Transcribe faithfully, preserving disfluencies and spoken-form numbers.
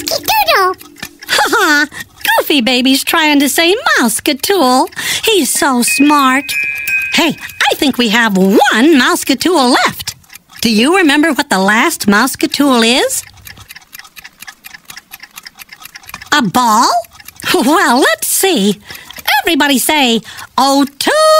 Mousky-doodle. Ha-ha! Goofy Baby's trying to say Mousky-tool. He's so smart. Hey, I think we have one Mousky-tool left. Do you remember what the last Mousky-tool is? A ball? Well, let's see. Everybody say, oh, Toodles!